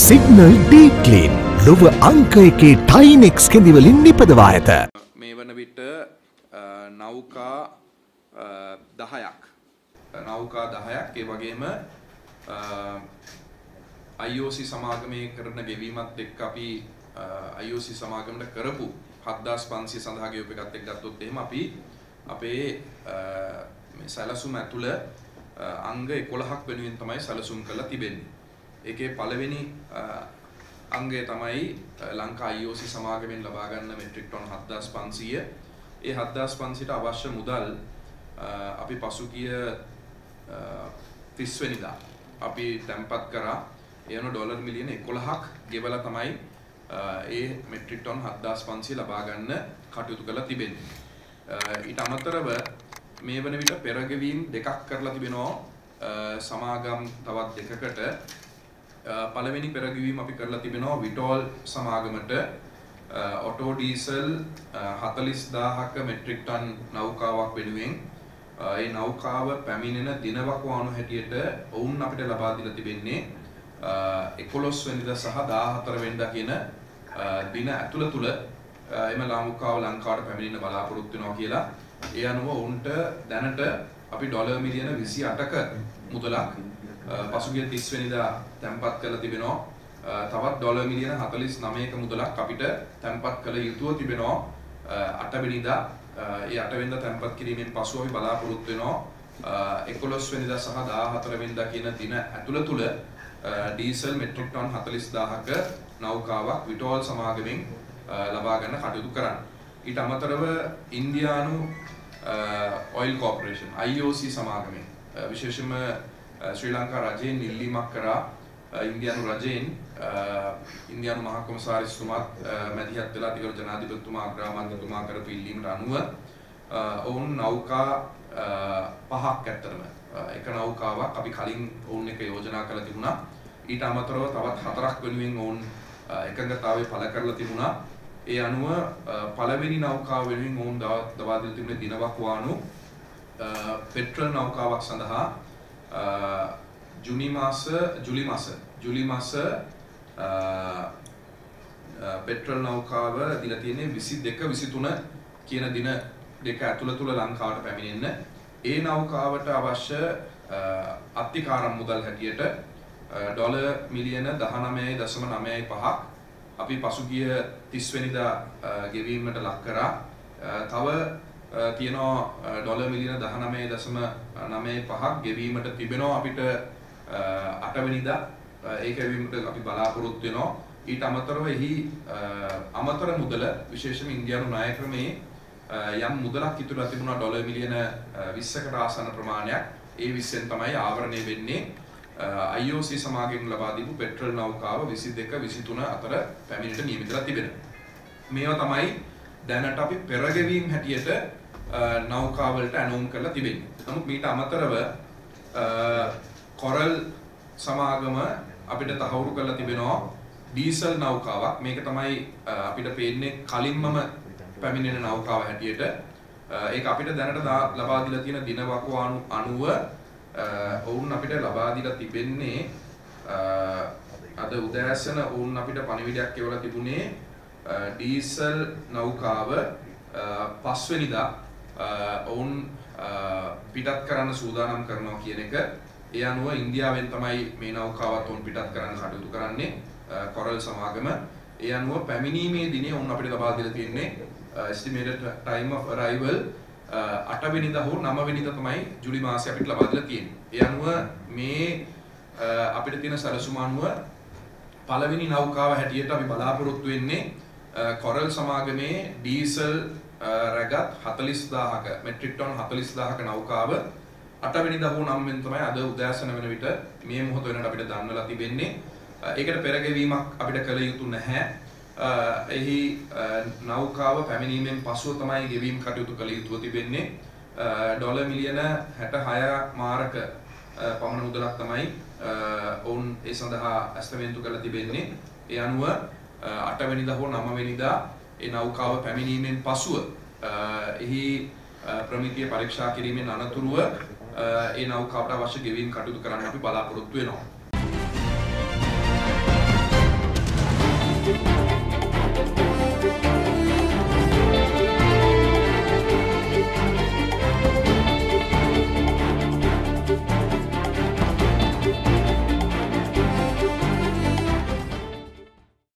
Signal deep clean ලොව අංක එකේ ටයිනෙක්ස් කෙඳිවලින් නිපදවා ඇත. මේ වන විට නෞකා 10ක් ඒ වගේම IOC සමාගමේ කරන ගෙවීමත් එක්ක අපි IOC සමාගමට කරපු 7500 සඳහා ගෙවපු එකත් එක්ක ගත්තොත් එහෙම අපි අපේ මේ සැලසුම ඇතුළ අංග 11ක් වෙනුවෙන් තමයි සැලසුම් කරලා තිබෙන්නේ. ඒකේ පළවෙනි අංගය තමයි ලංකා IOC සමාගමෙන් ලබා ගන්න මෙට්‍රික් ටන් 7500. ඒ 7500ට අවශ්‍ය මුදල් අපි පසුගිය 30 වෙනිදා අපි තැන්පත් කරා. ඒ අනුව ඩොලර් මිලියන 11ක් ගෙවලා තමයි ඒ මෙට්‍රික් ටන් 7500 ලබා ගන්න කටයුතු කරලා තිබෙන්නේ. ඊට අමතරව මේ වන විට පෙරගෙවීම් දෙකක් කරලා තිබෙනවා සමාගම් තවත් දෙකකට. පළවෙනි පෙරගෙවීම අපි කරලා තිබෙනවා විටෝල් සමාගමට ඔටෝ ඩීසල් 40000ක මෙට්‍රික් ටන් නෞකාවක් වෙනුවෙන් ඒ නෞකාව පැමිණෙන දිනවකවානු හැටියට ඔවුන් අපිට ලබා දීලා තිබෙන්නේ 11 වෙනිදා සහ 14 වෙනිදා කියන දින ඇතුළත එම නෞකාව ලංකාවට පැමිණෙන්න බලාපොරොත්තු වෙනවා කියලා. ඒ අනුව ඔවුන්ට දැනට අපි ඩොලර් මිලියන 28ක මුදලක් පසුගිය 30 වෙනිදා තැන්පත් කරලා තිබෙනවා. තවත් ඩොලර් මිලියන 49ක මුදලක් අපිට තැන්පත් කළ යුතුව තිබෙනවා 8 වෙනිදා. ඒ 8 වෙනිදා තැන්පත් කිරීමෙන් පසු අපි බලාපොරොත්තු වෙනවා 11 වෙනිදා සහ 14 වෙනිදා කියන දින ඇතුළත ඩීසල් මෙට්‍රික් ටන් 40000ක නෞකාවක් විටෝල් සමාගමෙන් ලබා ගන්න කටයුතු කරන්න. ඊට අමතරව ඉන්දියානු ඔයිල් කෝපරේෂන් IOC සමාගමෙන් විශේෂයෙන්ම ශ්‍රී ලංකා රජයෙන් ඉල්ලීමක් කරා ඉන්දියානු රජයෙන් ඉන්දියානු මහා කොමසාරිස්තුමාත් මැදිහත් වෙලා තිබෙන ජනාධිපතිතුමා අග්‍රාමාත්‍යතුමා කරපු ඉල්ලීමට අනුව ඔවුන් නෞකා 5ක් ඇත්තටම එක නෞකාවක් අපි කලින් ඔවුන් එක යෝජනා කරලා තිබුණා. ඊට අමතරව තවත් 4ක් වෙනුවෙන් ඔවුන් එකඟතාවය පළ කරලා තිබුණා. ඒ අනුව පළවෙනි නෞකාව වෙනුවෙන් ඔවුන් දවා දීලා තිබුණේ දිනවකවානු පෙට්‍රල් නෞකාවක් සඳහා ජුලි මාස පෙට්‍රල් නෞකාව දීලා තියෙන්නේ 22 23 කියන දින දෙක ඇතුළත ලංකාවට පැමිණෙන්න. ඒ නෞකාවට අවශ්‍ය අත්තිකාරම් මුදල් හැටියට ඩොලර් මිලියන 19.95ක් අපි පසුගිය 30 වෙනිදා ගෙවීමට ලක් කරා. තව තියෙනවා ඩොලර් මිලියන 19.95ක් ගෙවීමට තිබෙනවා අපිට 8 වෙනිදා. ඒක ගෙවීමට අපි බලාපොරොත්තු වෙනවා. ඊට අමතරව එහි අමතර මුදල විශේෂයෙන්ම ඉන්දියානු ණය ක්‍රමයේ යම් මුදලක් ඉතුරුලා තිබුණා ඩොලර් මිලියන 20කට ආසන්න ප්‍රමාණයක්. ඒ 20න් තමයි ආවරණය වෙන්නේ IOC සමාගමෙන් ලබා දීපු පෙට්‍රල් නෞකාව 22 23 අතර පැමිණිට නියමිතලා තිබෙනවා. මේවා තමයි දැනට අපි පෙරගෙවීම් හැටියට නෞකාවලට ඇනෝම් කරලා තිබෙන්නේ. නමුත් මීට අමතරව කොරල් සමාගම අපිට තහවුරු කරලා තිබෙනවා ඩීසල් නෞකාවක්. මේක තමයි අපිට පේන්නේ කලින්මම පැමිණෙන නෞකාව හැටියට. ඒක අපිට දැනට ලබා දීලා තියෙන දිනවකවානු අනුව ඔවුන් අපිට ලබා දීලා තිබෙන්නේ අද උදෑසන ඔවුන් අපිට පණිවිඩයක් එවලා තිබුණේ ඩීසල් නෞකාව 5 වෙනිදා ඔවුන් පිටත් කරන්න සූදානම් කරනවා කියන එක. ඒ අනුව ඉන්දියාවෙන් තමයි මේ නෞකාවත් ඔවුන් පිටත් කරන්න කටයුතු කරන්නේ කොරල් සමාගම. ඒ අනුව පැමිණීමේ දිනේ ඔවුන් අපිට ලබා දීලා තියෙන්නේ estimated time of arrival 8 වෙනිදා හෝ 9 වෙනිදා තමයි ජූලි මාසයේ අපිට ලබා දීලා තියෙන්නේ. ඒ අනුව මේ අපිට තියෙන සැලසුම අනුව පළවෙනි නෞකාව හැටියට අපි බලාපොරොත්තු වෙන්නේ කොරල් සමාගමේ ඩීසල් රැගත් 40000ක මෙට්‍රික් ටන් 40000ක නෞකාව 8 වෙනිදා හෝ 9 වෙනිදා තමයි අද උදෑසන වෙන විට මේ මොහොත වෙනකොට අපිට දන්වලා තිබෙන්නේ. ඒකට පෙරගෙවීමක් අපිට කළ යුතු නැහැ. එහි නෞකාව පැමිණීමෙන් පසුව තමයි ගෙවීම් කටයුතු කළ යුතුව තිබෙන්නේ. ඩොලර් මිලියන 66 මාරක පමණ මුදලක් තමයි ඔවුන් ඒ සඳහා ඇස්තමේන්තු කරලා තිබෙන්නේ. ඒ අනුව 8 වෙනිදා හෝ 9 වෙනිදා ඒ නෞකාව පැමිණීමෙන් පසුව එහි ප්‍රමිතිය පරීක්ෂා කිරීමෙන් අනතුරුව ඒ නෞකාවට අවශ්‍ය ගෙවීම් කටයුතු කරන්න අපි බලාපොරොත්තු වෙනවා.